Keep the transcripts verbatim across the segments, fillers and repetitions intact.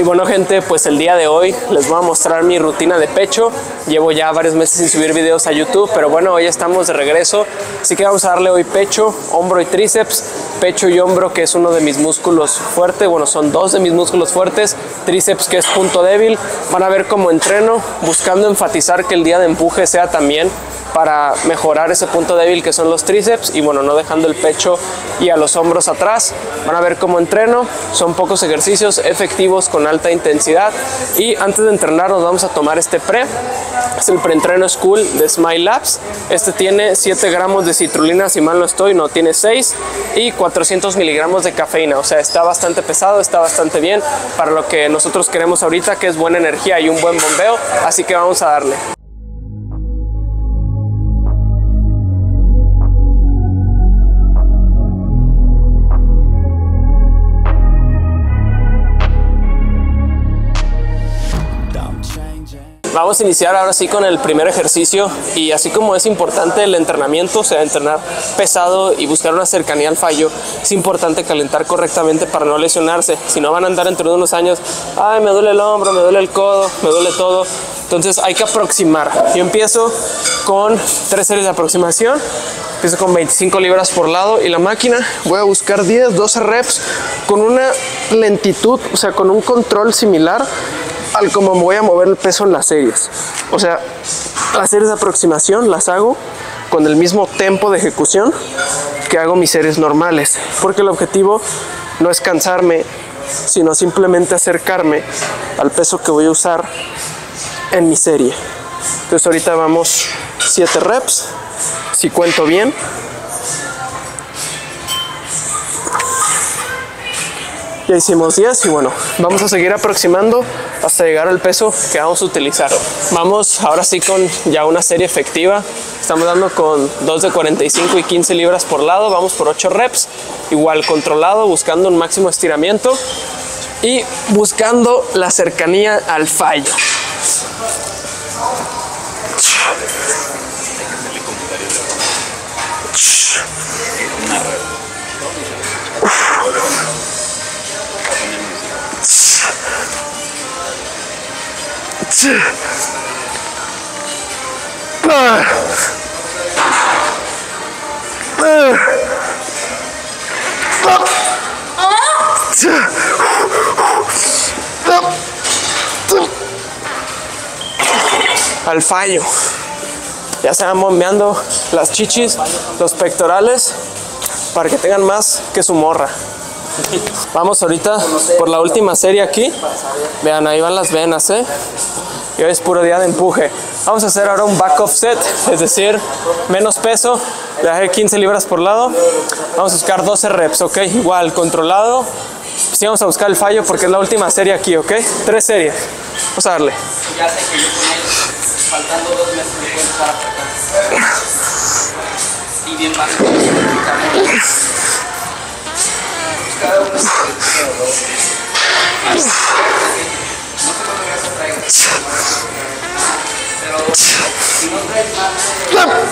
bueno gente, pues el día de hoy les voy a mostrar mi rutina de pecho. Llevo ya varios meses sin subir videos a YouTube, pero bueno, hoy estamos de regreso. Así que vamos a darle hoy pecho, hombro y tríceps. Pecho y hombro, que es uno de mis músculos fuertes, bueno, son dos de mis músculos fuertes. Tríceps, que es punto débil. Van a ver cómo entreno, buscando enfatizar que el día de empuje sea también para mejorar ese punto débil que son los tríceps, y bueno, no dejando el pecho y a los hombros atrás. Van a ver cómo entreno. Son pocos ejercicios efectivos con alta intensidad, y antes de entrenar nos vamos a tomar este pre. Es el preentreno School de Smile Labs. Este tiene siete gramos de citrulina, si mal no estoy, no, tiene seis, y cuatrocientos miligramos de cafeína. O sea, está bastante pesado, está bastante bien para lo que nosotros queremos ahorita, que es buena energía y un buen bombeo. Así que vamos a darle. Vamos a iniciar ahora sí con el primer ejercicio, y así como es importante el entrenamiento, o sea, entrenar pesado y buscar una cercanía al fallo, es importante calentar correctamente para no lesionarse. Si no, van a andar dentro de unos años, ay, me duele el hombro, me duele el codo, me duele todo. Entonces hay que aproximar. Yo empiezo con tres series de aproximación. Empiezo con veinticinco libras por lado, y la máquina voy a buscar diez, doce reps con una lentitud, o sea, con un control similar al como voy a mover el peso en las series. O sea, las series de aproximación las hago con el mismo tempo de ejecución que hago mis series normales, porque el objetivo no es cansarme, sino simplemente acercarme al peso que voy a usar en mi serie. Entonces ahorita vamos siete reps, si cuento bien. Ya hicimos diez, y bueno, vamos a seguir aproximando hasta llegar al peso que vamos a utilizar. Vamos ahora sí con ya una serie efectiva. Estamos dando con dos de cuarenta y cinco y quince libras por lado. Vamos por ocho reps, igual controlado, buscando un máximo estiramiento y buscando la cercanía al fallo. Al fallo. Ya se van bombeando las chichis, los pectorales, para que tengan más que su morra. Vamos ahorita por la última serie aquí. Vean, ahí van las venas, ¿eh? Y hoy es puro día de empuje. Vamos a hacer ahora un back offset, es decir, menos peso. Dejé quince libras por lado. Vamos a buscar doce reps, ¿ok? Igual, controlado. Sí, vamos a buscar el fallo porque es la última serie aquí, ¿ok? Tres series. Vamos a darle. Ya sé que yo con él, faltando dos meses, me puedo estar apretando. Y bien bajo. Cada uno se queda dos. No sé cuándo voy a traer. Pero si no traes más de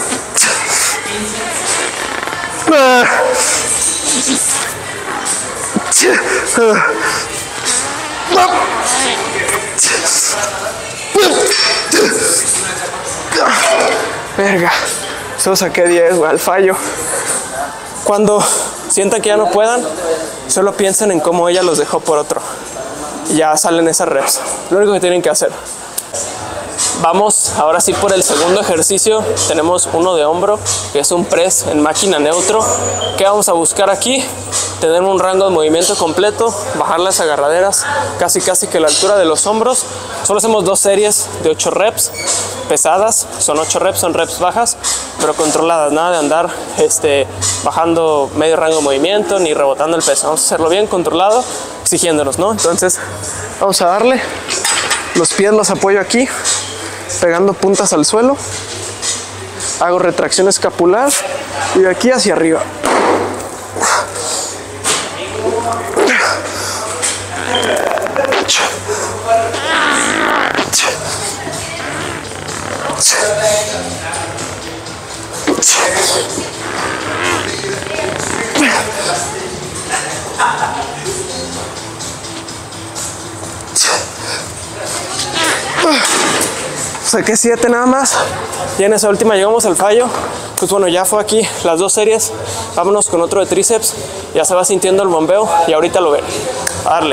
verga, solo saqué diez, güey, al fallo. Cuando sientan que ya no puedan, solo piensen en cómo ella los dejó por otro. Y ya salen esas reps. Lo único que tienen que hacer. Vamos ahora sí por el segundo ejercicio. Tenemos uno de hombro, que es un press en máquina neutro. ¿Qué vamos a buscar aquí? Tener un rango de movimiento completo, bajar las agarraderas casi casi que a la altura de los hombros. Solo hacemos dos series de ocho reps pesadas. Son ocho reps, son reps bajas, pero controladas. Nada de andar este, bajando medio rango de movimiento ni rebotando el peso. Vamos a hacerlo bien controlado, exigiéndonos, ¿no? Entonces vamos a darle. Los pies los apoyo aquí, pegando puntas al suelo. Hago retracción escapular y de aquí hacia arriba. saqué siete nada más. Y en esa última llegamos al fallo. Pues bueno, ya fue aquí las dos series. Vámonos con otro de tríceps. Ya se va sintiendo el bombeo y ahorita lo ven. A darle.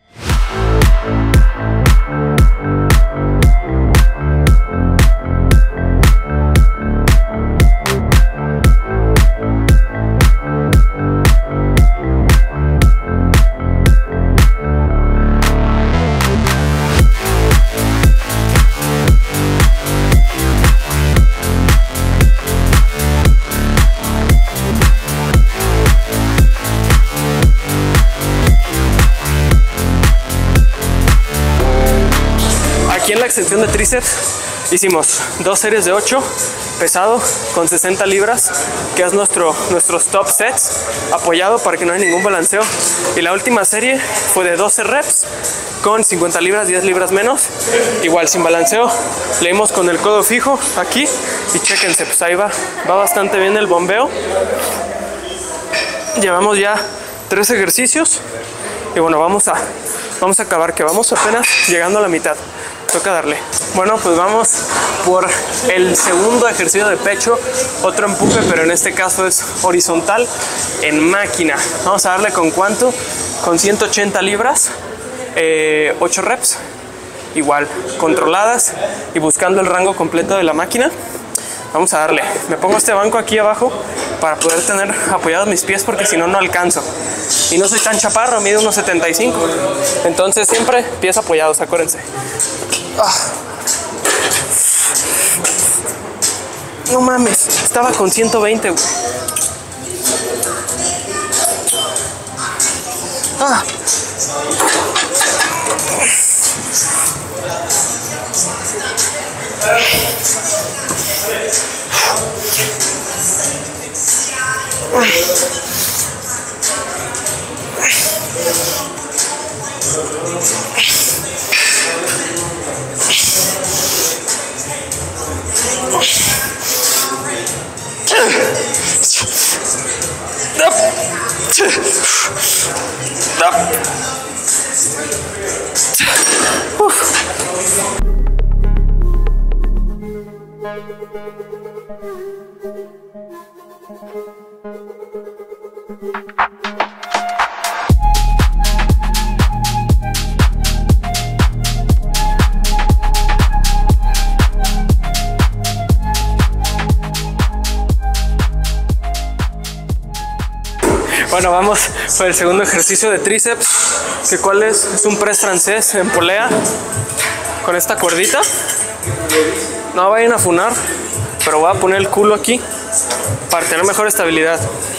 Aquí en la extensión de tríceps hicimos dos series de ocho pesado con sesenta libras, que es nuestro, nuestros top sets, apoyado para que no haya ningún balanceo. Y la última serie fue de doce reps con cincuenta libras, diez libras menos, igual sin balanceo. Le dimos con el codo fijo aquí y chéquense, pues ahí va, va bastante bien el bombeo. Llevamos ya tres ejercicios y bueno, vamos a, vamos a acabar, que vamos apenas llegando a la mitad. Toca darle. Bueno, pues vamos por el segundo ejercicio de pecho, otro empuje, pero en este caso es horizontal en máquina. Vamos a darle con cuánto, con ciento ochenta libras, eh, ocho reps, igual controladas y buscando el rango completo de la máquina. Vamos a darle. Me pongo este banco aquí abajo para poder tener apoyados mis pies, porque si no, no alcanzo. Y no soy tan chaparro, mido unos setenta y cinco. Entonces siempre pies apoyados, acuérdense. Ah. No mames, estaba con ciento veinte, güey. Ah. Bueno, vamos por el segundo ejercicio de tríceps, que cuál es, es un press francés en polea con esta cuerdita. No vayan a funar, pero voy a poner el culo aquí para tener mejor estabilidad.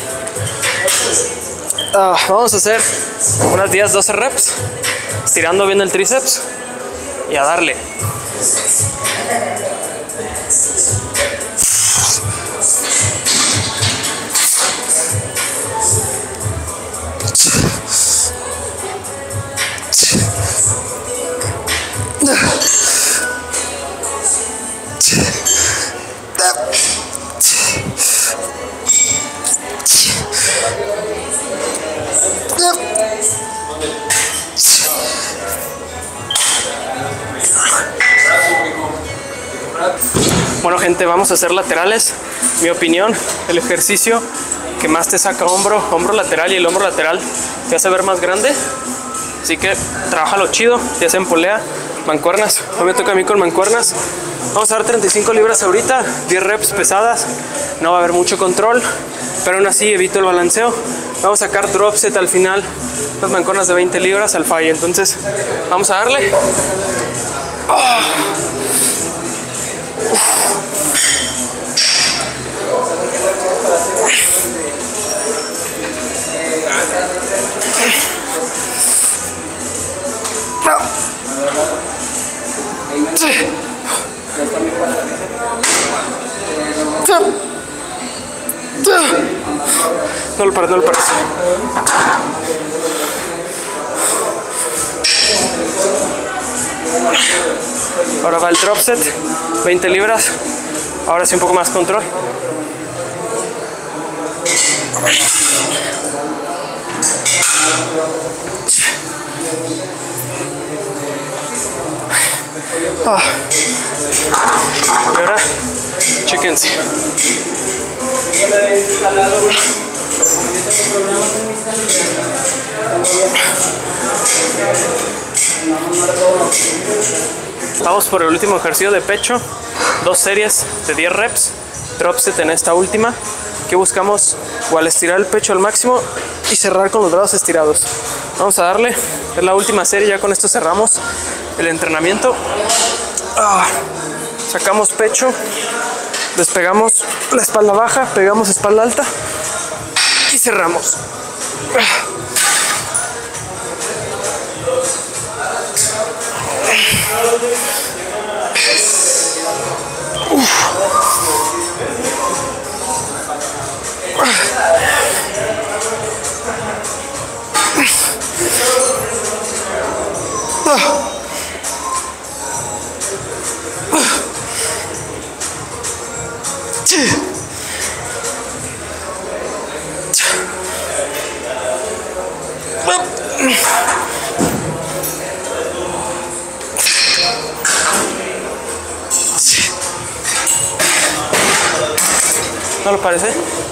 Uh, vamos a hacer unas diez, doce reps, estirando bien el tríceps y a darle. Bueno, gente, vamos a hacer laterales. Mi opinión, el ejercicio que más te saca hombro, hombro lateral, y el hombro lateral te hace ver más grande. Así que trabájalo chido, ya sea en polea, mancuernas. Hoy me toca a mí con mancuernas. Vamos a dar treinta y cinco libras ahorita, diez reps pesadas. No va a haber mucho control, pero aún así evito el balanceo. Vamos a sacar drop set al final, las mancuernas de veinte libras al fallo. Entonces, vamos a darle. Oh. No lo pares, no lo pares. Ahora va el drop set, veinte libras. Ahora sí un poco más control. Ah. Y ahora, chéquense. Vamos por el último ejercicio de pecho, dos series de diez reps, drop set en esta última, que buscamos igual estirar el pecho al máximo y cerrar con los brazos estirados. Vamos a darle, es la última serie, ya con esto cerramos el entrenamiento. Ah, sacamos pecho, despegamos la espalda baja, pegamos espalda alta y cerramos. Ah. ¿No lo parece?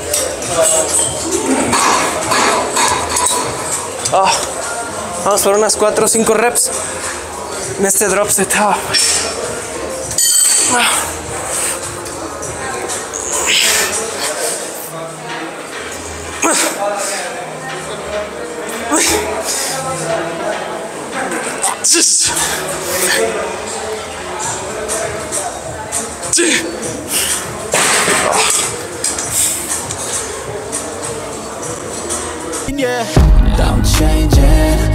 Oh, vamos por unas cuatro o cinco reps en este drop set. Oh. Ah. Yeah, I'm changing.